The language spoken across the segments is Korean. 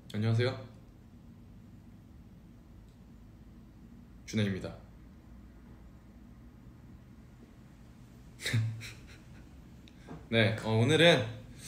안녕하세요. 준혜입니다. 네, 오늘은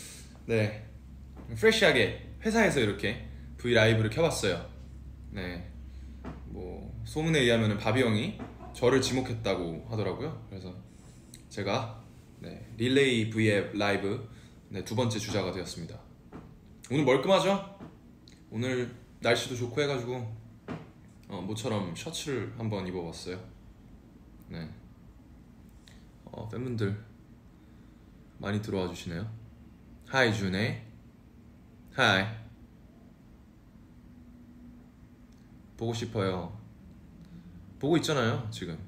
프레시하게 회사에서 이렇게 V 라이브를 켜봤어요. 네, 뭐 소문에 의하면 바비 형이 저를 지목했다고 하더라고요. 그래서 제가 릴레이 V앱 라이브 두 번째 주자가 되었습니다. 오늘 멀끔하죠? 오늘 날씨도 좋고 해가지고 모처럼 셔츠를 한번 입어봤어요. 네, 팬분들 많이 들어와 주시네요. 하이 준혜. 하이. 보고 싶어요. 보고 있잖아요 지금.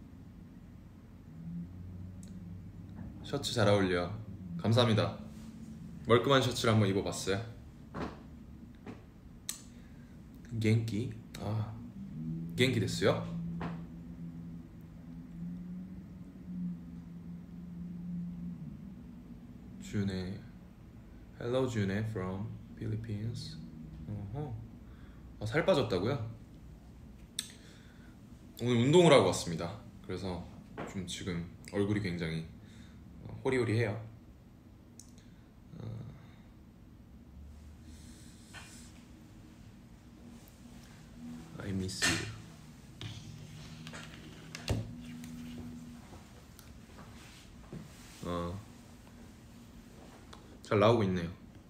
셔츠 잘 어울려. 감사합니다. 멀끔한 셔츠를 한번 입어봤어요. 겐키. 겐키 됐어요? 준혜. Hello 준혜 from Philippines. 살 빠졌다고요? 오늘 운동을 하고 왔습니다. 그래서 좀 지금 얼굴이 굉장히 호리호리해요. I miss you. 잘 나오고 있네요.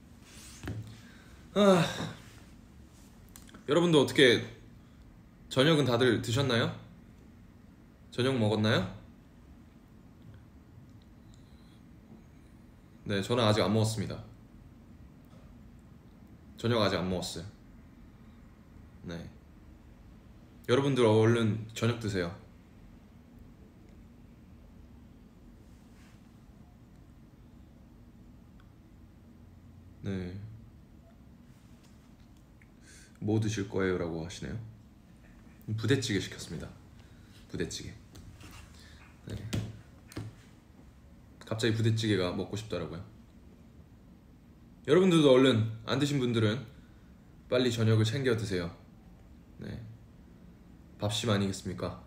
여러분도 어떻게 저녁은 다들 드셨나요? 저녁 먹었나요? 네, 저는 아직 안 먹었습니다. 저녁 아직 안 먹었어요. 네, 여러분들 얼른 저녁 드세요. 네, 뭐 드실 거예요? 라고 하시네요. 부대찌개 시켰습니다. 부대찌개. 네, 갑자기 부대찌개가 먹고 싶더라고요. 여러분들도 얼른 안 드신 분들은 빨리 저녁을 챙겨 드세요. 네, 밥심 아니겠습니까?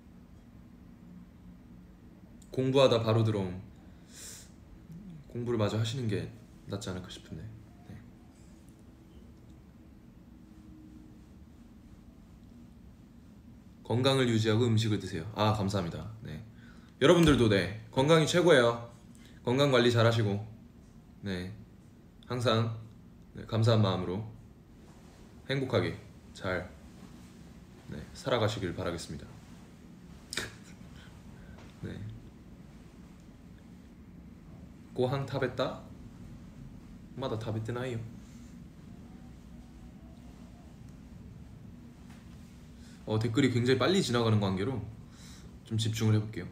공부하다 바로 들어온, 공부를 마저 하시는 게 낫지 않을까 싶은데. 네. 건강을 유지하고 음식을 드세요. 감사합니다. 네, 여러분들도 건강이 최고예요. 건강 관리 잘 하시고 항상 감사한 마음으로 행복하게 잘 살아가시길 바라겠습니다. 네. 고항 타베타? 마다 타베테 나이요. 댓글이 굉장히 빨리 지나가는 관계로 좀 집중을 해볼게요.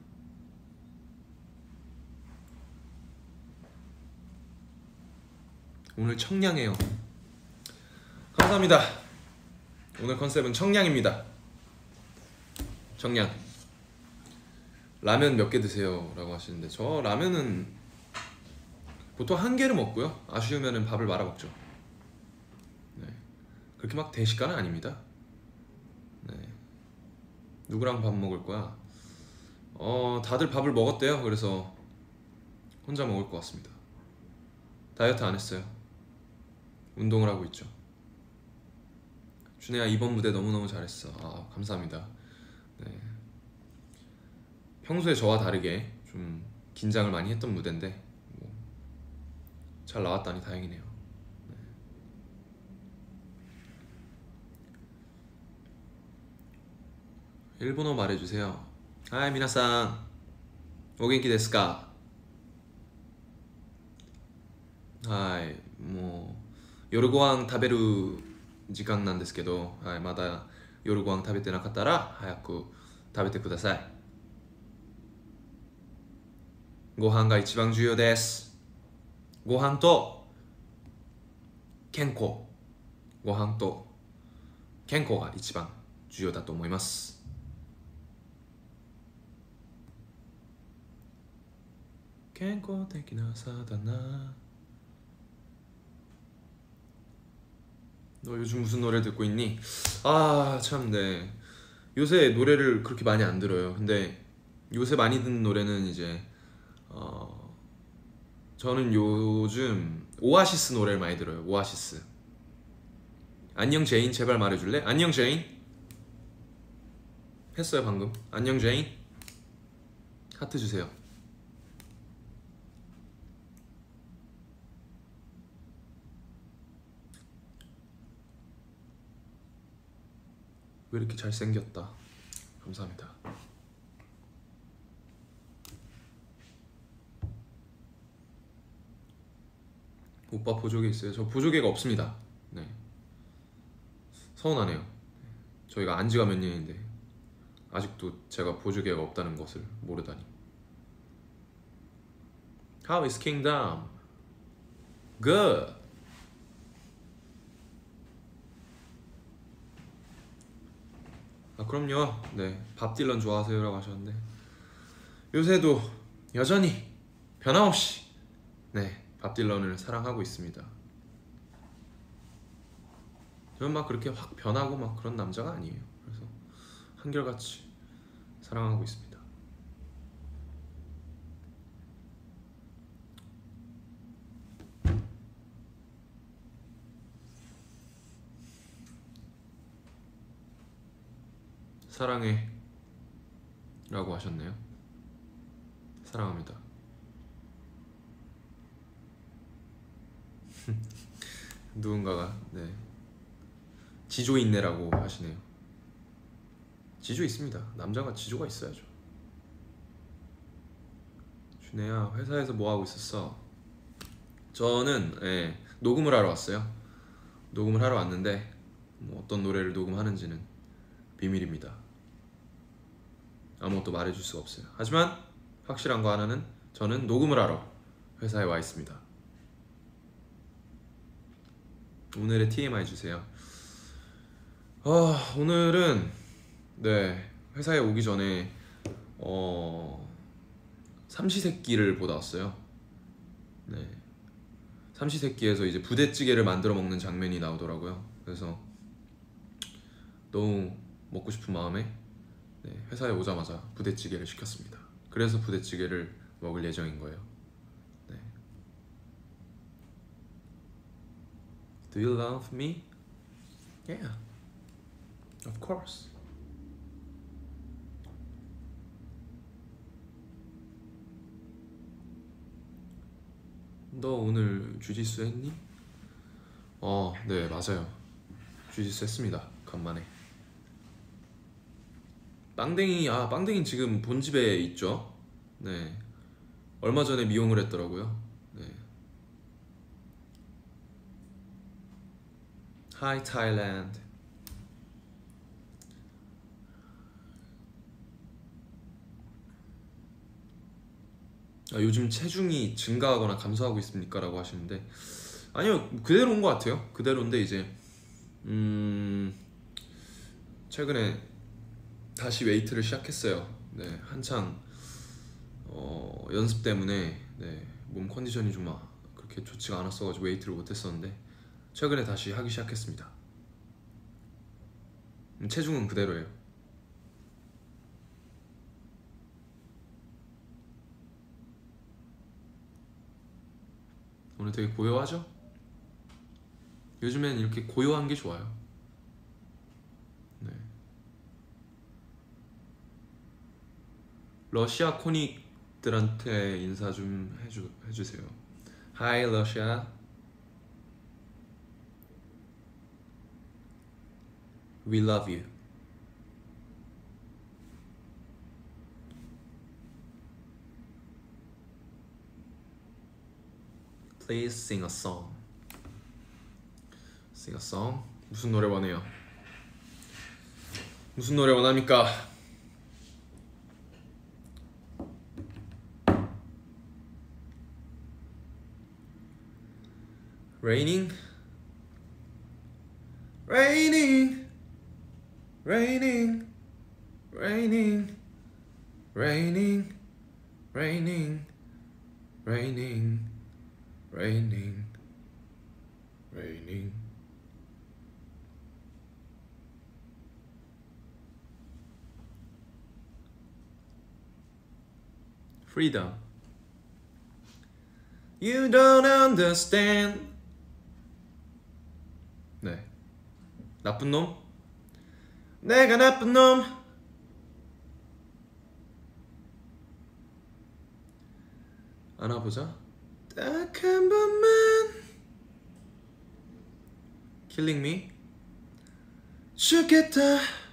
오늘 청량해요. 감사합니다. 오늘 컨셉은 청량입니다. 청량. 라면 몇 개 드세요? 라고 하시는데, 저 라면은 보통 한 개를 먹고요. 아쉬우면 밥을 말아 먹죠. 네. 그렇게 막 대식가는 아닙니다. 네. 누구랑 밥 먹을 거야? 다들 밥을 먹었대요. 그래서 혼자 먹을 것 같습니다. 다이어트 안 했어요. 운동을 하고 있죠. 준혜야, 이번 무대 너무너무 잘했어. 감사합니다. 네. 평소에 저와 다르게 좀 긴장을 많이 했던 무대인데 잘 나왔다니 다행이네요. 네. 일본어 말해주세요. 하이 미나상 오겐키 데스 까? 하이夜ご飯食べる時間なんですけど、まだ夜ご飯食べてなかったら早く食べてください。ご飯が一番重要です。ご飯と健康、ご飯と健康が一番重要だと思います。健康的な朝だな。 너 요즘 무슨 노래 듣고 있니? 아, 참, 네. 요새 노래를 그렇게 많이 안 들어요. 근데 요새 많이 듣는 노래는 이제 저는 요즘 오아시스 노래를 많이 들어요. 오아시스. 안녕 제인, 제발 말해줄래? 안녕 제인. 했어요 방금. 안녕 제인. 하트 주세요. 왜 이렇게 잘생겼다. 감사합니다. 오빠 보조개 있어요? 저 보조개가 없습니다. 네. 서운하네요. 저희가 안지가 몇 년인데 아직도 제가 보조개가 없다는 것을 모르다니. How is Kingdom? Good. 아 그럼요. 네, 밥 딜런 좋아하세요라고 하셨는데 요새도 여전히 변함없이 네, 밥 딜런을 사랑하고 있습니다. 저는 막 그렇게 확 변하고 막 그런 남자가 아니에요. 그래서 한결같이 사랑하고 있습니다. 사랑해 라고 하셨네요. 사랑합니다. 누군가가 네, 지조 있네라고 하시네요. 지조 있습니다. 남자가 지조가 있어야죠. 준혜야, 회사에서 뭐 하고 있었어? 저는 녹음을 하러 왔어요. 녹음을 하러 왔는데 뭐 어떤 노래를 녹음하는지는 비밀입니다. 아무것도 말해줄 수가 없어요. 하지만 확실한 거 하나는 저는 녹음을 하러 회사에 와 있습니다. 오늘의 TMI 주세요. 오늘은 네, 회사에 오기 전에 삼시세끼를 보다 왔어요. 네, 삼시세끼에서 이제 부대찌개를 만들어 먹는 장면이 나오더라고요. 그래서 너무 먹고 싶은 마음에 네, 회사에 오자마자 부대찌개를 시켰습니다. 그래서 부대찌개를 먹을 예정인 거예요. 네. Do you love me? Yeah, of course. 너 오늘 주짓수 했니? 네, 맞아요. 주짓수 했습니다. 간만에. 빵댕이 지금 본집에 있죠? 네. 얼마 전에 미용을 했더라고요. 네. Hi Thailand. 요즘 체중이 증가하거나 감소하고 있습니까? 라고 하시는데 아니요, 그대로인 것 같아요. 그대로인데 이제 최근에 다시 웨이트를 시작했어요. 네, 한창 연습 때문에 네, 몸 컨디션이 좀 그렇게 좋지가 않았어가지고 웨이트를 못했었는데 최근에 다시 하기 시작했습니다. 체중은 그대로예요. 오늘 되게 고요하죠? 요즘엔 이렇게 고요한 게 좋아요. 네. 러시아 코닉들한테 인사 좀 해주세요. Hi 러시아. We love you. Please sing a song. Sing a song? 무슨 노래 원해요? 무슨 노래 원합니까? Raining? Raining, raining, raining, raining, raining, raining, raining, raining, freedom. You don't understand. 네. 나쁜 놈? 내가 나쁜 놈. 안아보자. 딱 한 번만. Killing me. 죽겠다.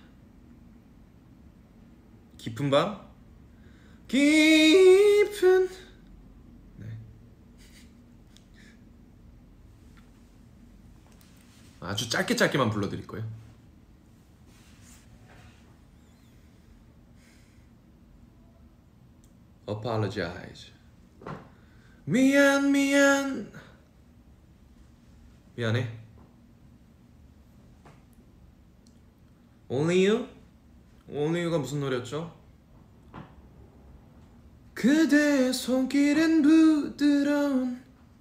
깊은 밤. 깊은. 네. 아주 짧게만 불러드릴 거예요. Apologize. 미안해. Only You? Only You가 무슨 노래였죠? 그대의 손길은 부드러운.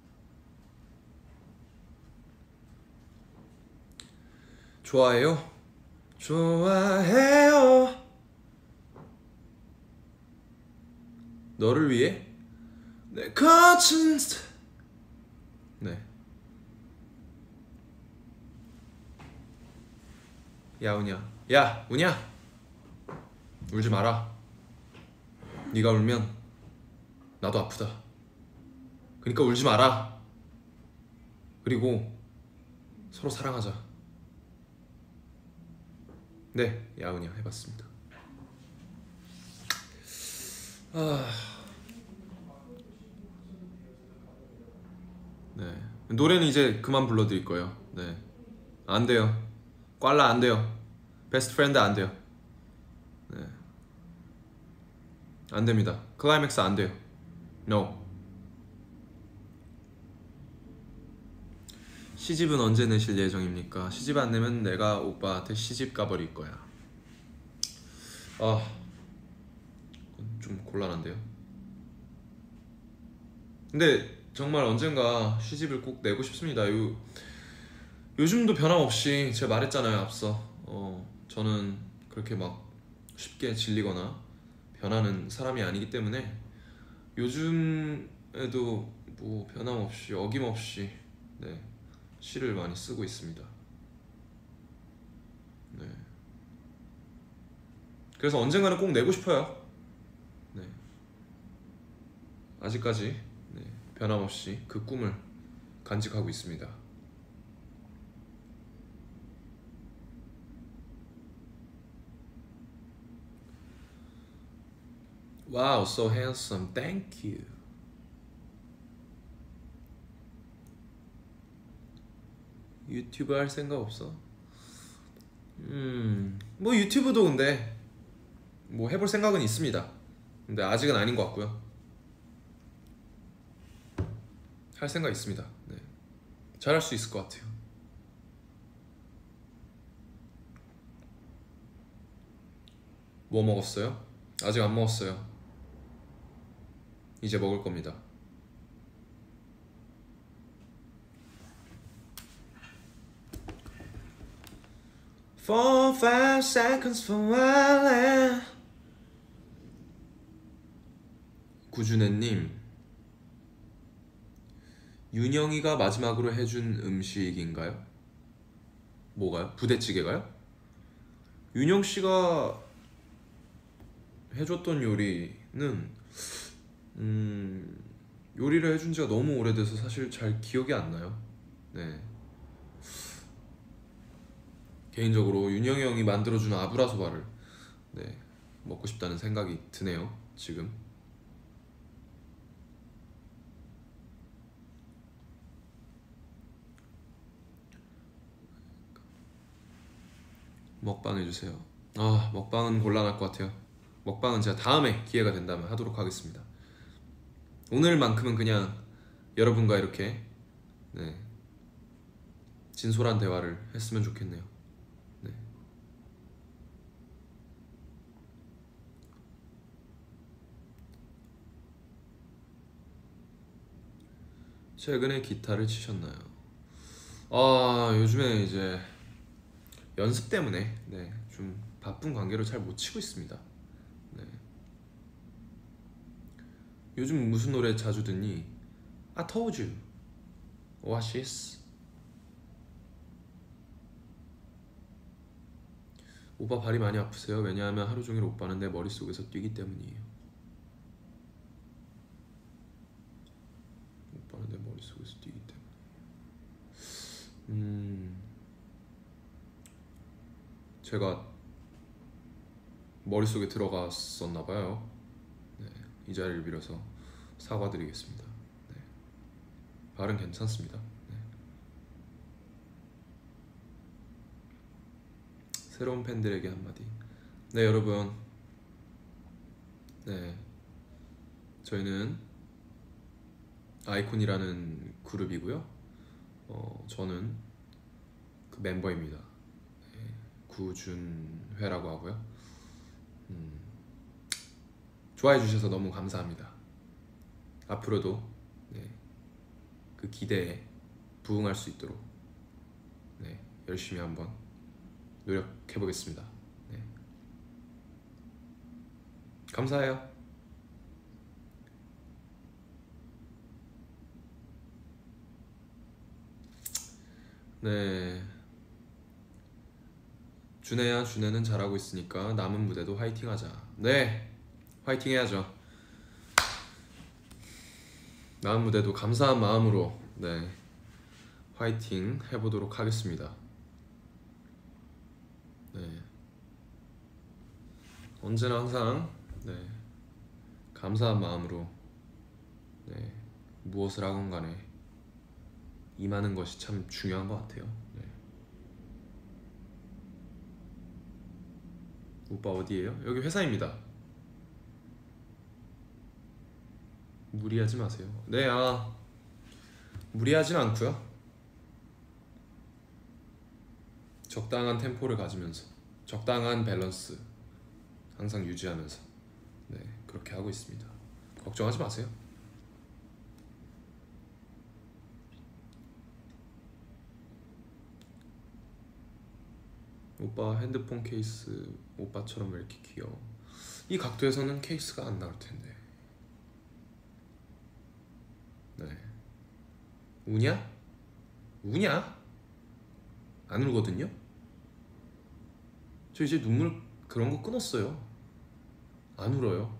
좋아해요? 좋아해요. 너를 위해 내 거친. 네. 야 우냐. 야 우냐. 울지 마라. 네가 울면 나도 아프다. 그러니까 울지 마라. 그리고 서로 사랑하자. 네, 야우냐 해봤습니다. 네, 노래는 이제 그만 불러드릴 거예요. 네, 안 돼요. 꽐라 안 돼요. 베스트 프렌드 안 돼요. 네, 안 됩니다. 클라이맥스 안 돼요. No. 시집은 언제 내실 예정입니까? 시집 안 내면 내가 오빠한테 시집 가버릴 거야. 좀 곤란한데요. 근데 정말 언젠가 시집을 꼭 내고 싶습니다. 요즘도 변함없이 제가 말했잖아요, 앞서. 저는 그렇게 막 쉽게 질리거나 변하는 사람이 아니기 때문에 요즘에도 뭐 변함없이 어김없이 네, 시를 많이 쓰고 있습니다. 네. 그래서 언젠가는 꼭 내고 싶어요. 네. 아직까지 네, 변함없이 그 꿈을 간직하고 있습니다. Wow, so handsome. Thank you. 유튜브 할 생각 없어? 뭐 유튜브도 근데 뭐 해볼 생각은 있습니다. 근데 아직은 아닌 것 같고요. 할 생각 있습니다. 네. 잘할 수 있을 것 같아요. 뭐 먹었어요? 아직 안 먹었어요. 이제 먹을 겁니다. Four, 5 seconds for a while. 구준혜님, 윤영이가 마지막으로 해준 음식인가요? 뭐가요? 부대찌개가요? 윤영씨가 해줬던 요리는 요리를 해준 지가 너무 오래돼서 사실 잘 기억이 안 나요. 네. 개인적으로 윤영이 형이 만들어주는 아브라소바를 네, 먹고 싶다는 생각이 드네요. 지금 먹방 해주세요. 먹방은 곤란할 것 같아요. 먹방은 제가 다음에 기회가 된다면 하도록 하겠습니다. 오늘만큼은 그냥 여러분과 이렇게 네, 진솔한 대화를 했으면 좋겠네요. 네. 최근에 기타를 치셨나요? 요즘에 이제 연습 때문에 네, 좀 바쁜 관계로 잘 못 치고 있습니다. 네. 요즘 무슨 노래 자주 듣니? I told you. 오아시스. 오빠 발이 많이 아프세요? 왜냐하면 하루 종일 오빠는 내 머릿속에서 뛰기 때문이에요. 오빠는 내 머릿속에서 뛰기 때문에. 제가 머릿속에 들어갔었나봐요. 네, 이 자리를 빌어서 사과드리겠습니다. 네, 발은 괜찮습니다. 네. 새로운 팬들에게 한마디. 네, 여러분. 네, 저희는 아이콘이라는 그룹이고요. 저는 그 멤버입니다. 네, 구준회라고 하고요. 좋아해 주셔서 너무 감사합니다. 앞으로도 네, 그 기대에 부응할 수 있도록 네, 열심히 한번 노력해 보겠습니다. 네. 감사해요. 네, 준혜야, 준혜는 잘하고 있으니까 남은 무대도 화이팅 하자. 네, 화이팅 해야죠. 남은 무대도 감사한 마음으로 네, 화이팅 해보도록 하겠습니다. 네, 언제나 항상 네, 감사한 마음으로 네, 무엇을 하건 간에 임하는 것이 참 중요한 것 같아요. 네. 오빠 어디에요? 여기 회사입니다. 무리하지 마세요. 네, 무리하진 않고요. 적당한 템포를 가지면서 적당한 밸런스 항상 유지하면서 네, 그렇게 하고 있습니다. 걱정하지 마세요. 오빠 핸드폰 케이스 오빠처럼 왜 이렇게 귀여워? 이 각도에서는 케이스가 안 나올 텐데. 네. 우냐? 우냐? 안 울거든요? 저 이제 눈물 그런 거 끊었어요. 안 울어요.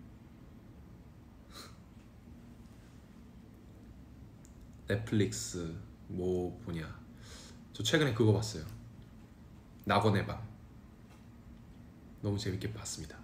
넷플릭스 뭐 보냐? 저 최근에 그거 봤어요. 낙원의 밤. 너무 재밌게 봤습니다.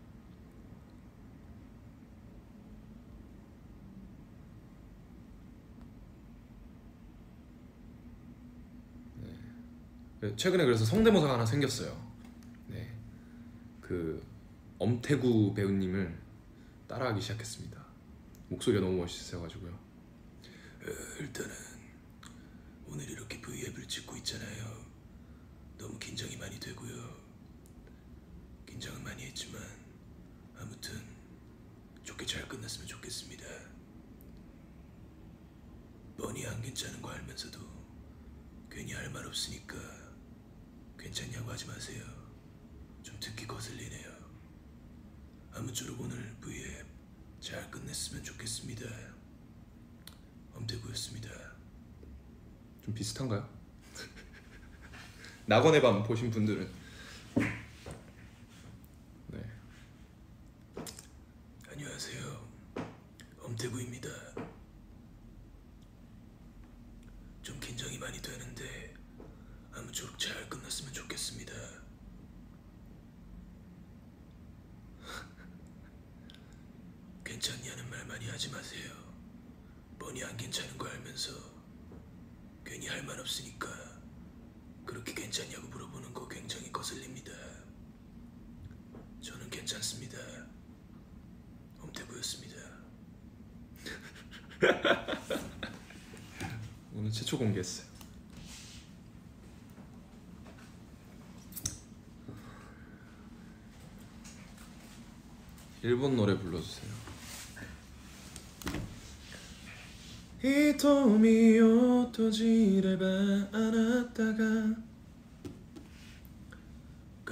네. 최근에 그래서 성대모사가 하나 생겼어요. 네. 그 엄태구 배우님을 따라하기 시작했습니다. 목소리가 너무 멋있으셔가지고요. 일단은 오늘 이렇게 V앱을 찍고 있잖아요. 너무 긴장이 많이 되고요. 긴장은 많이 했지만 아무튼 좋게 잘 끝났으면 좋겠습니다. 뻔히 안 괜찮은 거 알면서도 괜히 할 말 없으니까 괜찮냐고 하지 마세요. 좀 듣기 거슬리네요. 아무쪼록 오늘 V앱 잘 끝냈으면 좋겠습니다. 엄태구였습니다. 좀 비슷한가요? 낙원의 밤 보신 분들은 네. 안녕하세요, 엄태구입니다. 좀 긴장이 많이 되는데 아무쪼록 잘 끝났으면 좋겠습니다. 괜찮냐는 말 많이 하지 마세요. 뻔히 안 괜찮은 거 알면서 괜히 할 말 없으니까 그렇게 괜찮냐고 물어보는 거 굉장히 거슬립니다. 저는 괜찮습니다. 엄태구였습니다. 오늘 최초 공개했어요. 일본 노래 불러주세요. 히토미 오토지레바 아나타가.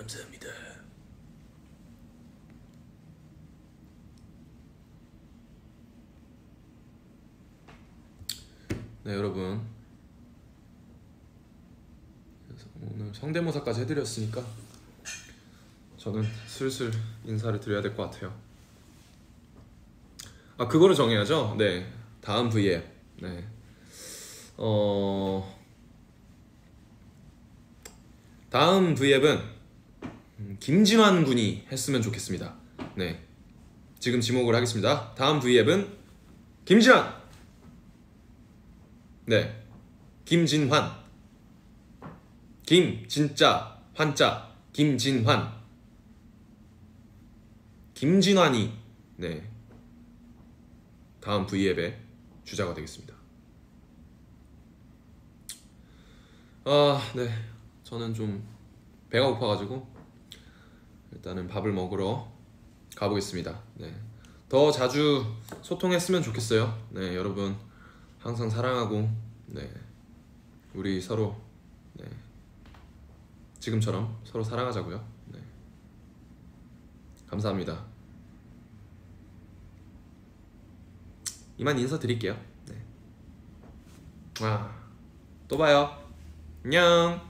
감사합니다. 네, 여러분. 그래서 오늘 성대모사까지 해드렸으니까 저는 슬슬 인사를 드려야 될 것 같아요. 아, 그거를 정해야죠. 네, 다음 V앱. 네. 다음 V앱은 김진환 군이 했으면 좋겠습니다. 네, 지금 지목을 하겠습니다. 다음 V앱은 김진환. 네, 김진환. 김 진짜 환자 김진환. 김진환이 네, 다음 V앱의 주자가 되겠습니다. 네, 저는 좀 배가 고파가지고 일단은 밥을 먹으러 가보겠습니다. 네, 더 자주 소통했으면 좋겠어요. 네, 여러분 항상 사랑하고 네, 우리 서로 네, 지금처럼 서로 사랑하자고요. 네, 감사합니다. 이만 인사드릴게요. 네. 또 봐요. 안녕.